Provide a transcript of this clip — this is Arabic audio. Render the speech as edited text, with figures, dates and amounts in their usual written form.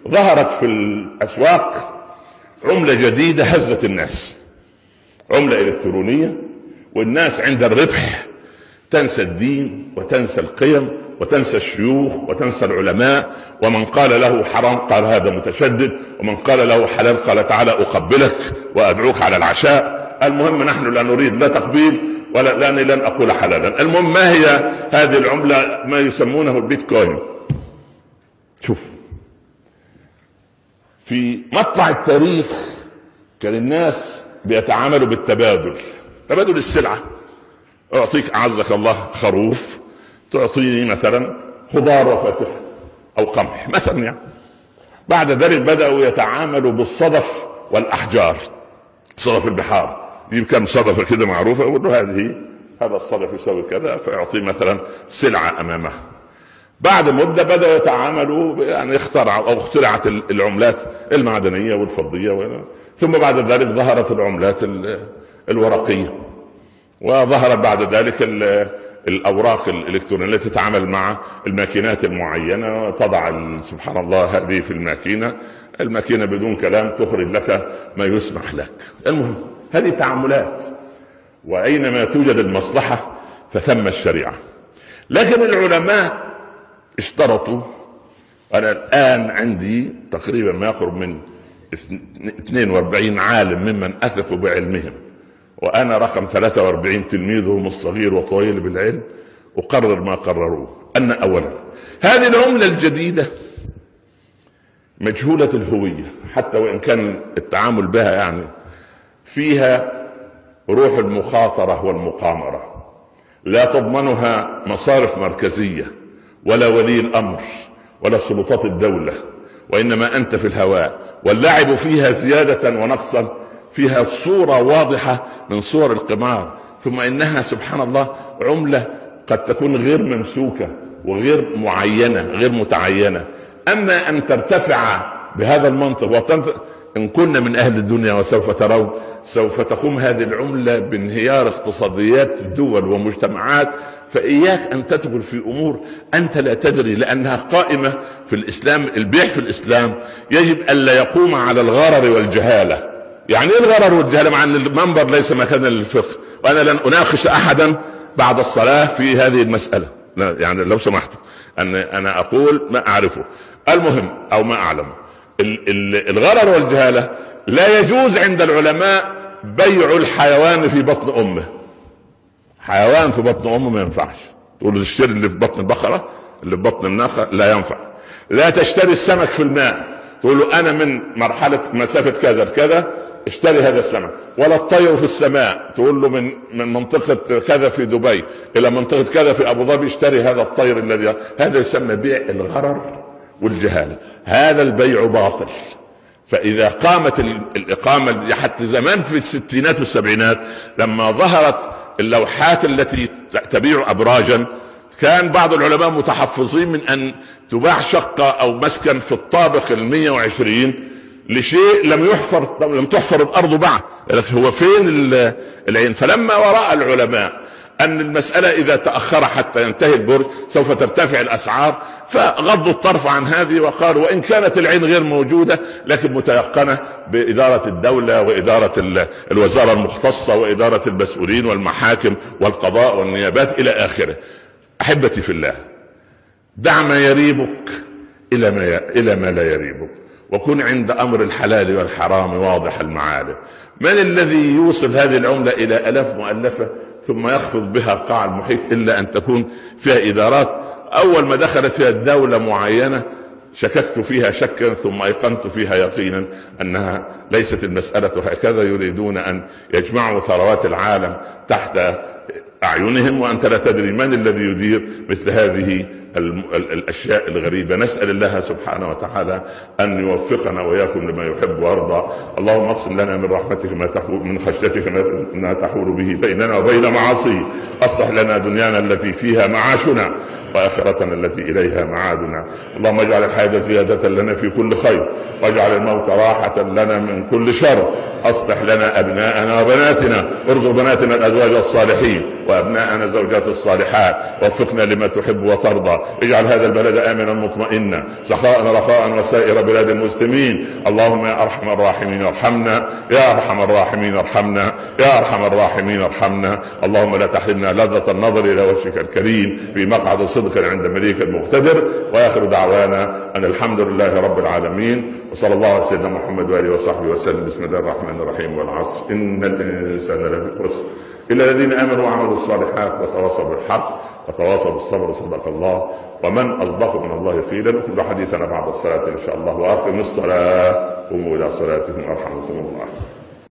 ظهرت في الأسواق عملة جديدة هزت الناس، عملة إلكترونية، والناس عند الربح تنسى الدين وتنسى القيم وتنسى الشيوخ وتنسى العلماء، ومن قال له حرام قال هذا متشدد، ومن قال له حلال قال تعالى أقبلك وأدعوك على العشاء. المهم نحن لا نريد لا تقبيل ولا لن أقول حلالا. المهم ما هي هذه العملة؟ ما يسمونه البيتكوين. شوف، في مطلع التاريخ كان الناس بيتعاملوا بالتبادل، تبادل السلعة. أعطيك أعزك الله خروف، تعطيني مثلا خضار وفاكهة أو قمح مثلا يعني. بعد ذلك بدأوا يتعاملوا بالصدف والأحجار، صدف البحار، يجيب كم صدفة كده معروفة يقول له هذا الصدف يسوي كذا، فيعطي مثلا سلعة أمامه. بعد مدة بدأوا يتعاملوا يعني اخترعوا أو اخترعت العملات المعدنية والفضية ثم بعد ذلك ظهرت العملات الورقية، وظهرت بعد ذلك الأوراق الإلكترونية التي تتعامل مع الماكينات المعينة، تضع سبحان الله هذه في الماكينة بدون كلام تخرج لك ما يسمح لك. المهم هذه تعاملات، وأينما توجد المصلحة فثم الشريعة. لكن العلماء اشترطوا. أنا الآن عندي تقريبا ما يقرب من 42 عالم ممن أثقوا بعلمهم، وأنا رقم 43 تلميذهم الصغير وطويل بالعلم، أقرر ما قرروه. أن أولا هذه العملة الجديدة مجهولة الهوية، حتى وإن كان التعامل بها يعني فيها روح المخاطرة والمقامرة، لا تضمنها مصارف مركزية ولا ولي الأمر ولا سلطات الدولة، وإنما أنت في الهواء. واللعب فيها زيادة ونقصا، فيها صورة واضحة من صور القمار. ثم إنها سبحان الله عملة قد تكون غير ممسوكة وغير معينة غير متعينة. أما أن ترتفع بهذا المنطق إن كنا من أهل الدنيا وسوف ترون، سوف تقوم هذه العملة بانهيار اقتصاديات دول ومجتمعات. فإياك أن تدخل في أمور أنت لا تدري، لأنها قائمة في الإسلام. البيع في الإسلام يجب ألا يقوم على الغرر والجهالة. يعني إيه الغرر والجهالة؟ مع أن المنبر ليس مكانا للفقه، وأنا لن أناقش أحدا بعد الصلاة في هذه المسألة، يعني لو سمحتوا أنا أقول ما أعرفه، المهم أو ما أعلم. الغرر والجهالة لا يجوز عند العلماء بيع الحيوان في بطن أمه. حيوان في بطن أمه ما ينفعش. تقول له تشتري اللي في بطن البقرة، اللي في بطن الناقة، لا ينفع. لا تشتري السمك في الماء، تقول له أنا من مرحلة مسافة كذا كذا اشتري هذا السمك. ولا الطير في السماء، تقول له من منطقة كذا في دبي إلى منطقة كذا في أبو ظبي اشتري هذا الطير الذي. هذا يسمى بيع الغرر والجهالة. هذا البيع باطل. فإذا قامت الإقامة حتى زمان في الستينات والسبعينات لما ظهرت اللوحات التي تبيع أبراجا، كان بعض العلماء متحفظين من أن تباع شقة أو مسكن في الطابق 120 لشيء لم تحفر الأرض بعد. هو فين العين؟ فلما ورأى العلماء أن المسألة إذا تأخر حتى ينتهي البرج سوف ترتفع الأسعار، فغضوا الطرف عن هذه وقالوا وإن كانت العين غير موجودة لكن متيقنة بإدارة الدولة وإدارة الوزارة المختصة وإدارة المسؤولين والمحاكم والقضاء والنيابات إلى آخره. أحبتي في الله، دع ما يريبك إلى ما لا يريبك، وكن عند أمر الحلال والحرام واضح المعالم. من الذي يوصل هذه العملة إلى آلاف مؤلفة ثم يخفض بها قاع المحيط إلا أن تكون فيها إدارات أول ما دخلت فيها الدولة معينة شككت فيها شكا ثم أيقنت فيها يقينا أنها ليست المسألة هكذا. يريدون أن يجمعوا ثروات العالم تحت أعينهم وأنت لا تدري من الذي يدير مثل هذه الأشياء الغريبة. نسأل الله سبحانه وتعالى أن يوفقنا وإياكم لما يحب ويرضى. اللهم اقسم لنا من رحمتك من خشيتك ما تحول به بيننا وبين معاصيه. أصلح لنا دنيانا التي فيها معاشنا وآخرتنا التي إليها معادنا. اللهم اجعل الحياة زيادة لنا في كل خير، واجعل الموت راحة لنا من كل شر. أصلح لنا أبناءنا وبناتنا، ارزق بناتنا الأزواج الصالحين وأبناءنا زوجات الصالحات، وفقنا لما تحب وترضى. اجعل هذا البلد آمنا مطمئنا سخاء رخاء وسائر بلاد المسلمين. اللهم يا أرحم الراحمين ارحمنا، يا أرحم الراحمين ارحمنا، يا أرحم الراحمين ارحمنا. اللهم لا تحرمنا لذة النظر إلى وجهك الكريم في مقعد صدق عند مليك المقتدر. وآخر دعوانا أن الحمد لله رب العالمين، وصلى الله على سيدنا محمد وآله وصحبه وسلم. بسم الله الرحمن الرحيم. والعصر إن الإنسان لفي خسر إلا الذين آمنوا وعملوا الصالحات وتواصوا بالحق وتواصوا بالصبر. صدق الله، ومن أصدق من الله قيلا. نكمل حديثنا بعد الصلاة إن شاء الله. وأقم الصلاة، قوموا إلى صلاتكم أرحمكم الله.